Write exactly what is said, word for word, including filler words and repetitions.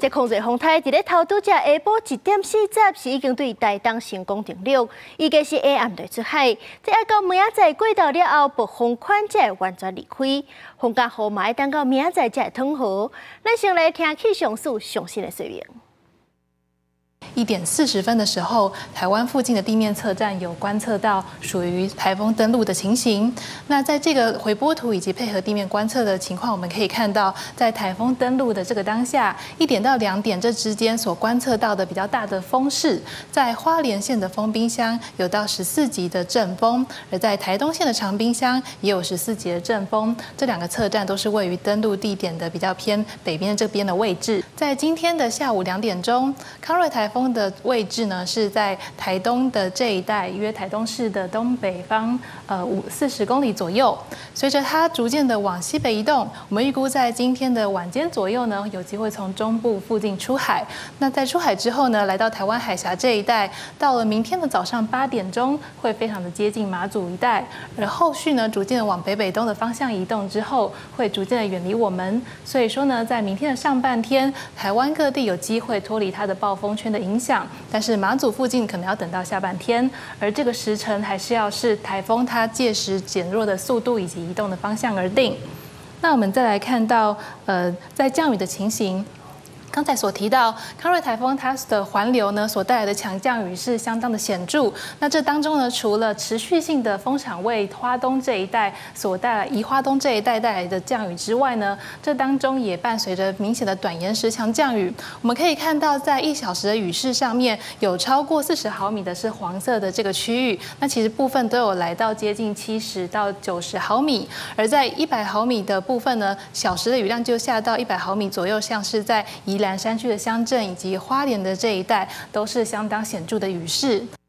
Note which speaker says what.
Speaker 1: 这控制风台伫咧头拄只下晡一点四十是已经对台东成功登陆，预计是下暗就出海。这要到明仔载过道了后，暴风圈才会完全离开。风甲雨嘛要等到明仔载才会淌好。咱先来听气象署详细的说明。
Speaker 2: 一点四十分的时候，台湾附近的地面测站有观测到属于台风登陆的情形。那在这个回波图以及配合地面观测的情况，我们可以看到，在台风登陆的这个当下，一点到两点这之间所观测到的比较大的风势，在花莲县的丰滨乡有到十四级的阵风，而在台东县的长滨乡也有十四级的阵风。这两个测站都是位于登陆地点的比较偏北边这边的位置。在今天的下午两点钟，康瑞台风 的位置呢是在台东的这一带，约台东市的东北方，呃五四十公里左右。随着它逐渐的往西北移动，我们预估在今天的晚间左右呢，有机会从中部附近出海。那在出海之后呢，来到台湾海峡这一带，到了明天的早上八点钟，会非常的接近马祖一带。而后续呢，逐渐的往北北东的方向移动之后，会逐渐的远离我们。所以说呢，在明天的上半天，台湾各地有机会脱离它的暴风圈的影响。 但是马祖附近可能要等到下半天，而这个时程还是要视台风它届时减弱的速度以及移动的方向而定。那我们再来看到，呃，在降雨的情形。 刚才所提到康瑞台风它的环流呢所带来的强降雨是相当的显著。那这当中呢，除了持续性的风场为花东这一带所带来宜花东这一带带来的降雨之外呢，这当中也伴随着明显的短延时强降雨。我们可以看到，在一小时的雨势上面有超过四十毫米的是黄色的这个区域，那其实部分都有来到接近七十到九十毫米。而在一百毫米的部分呢，小时的雨量就下到一百毫米左右，像是在宜兰山区的乡镇以及花莲的这一带，都是相当显著的雨势。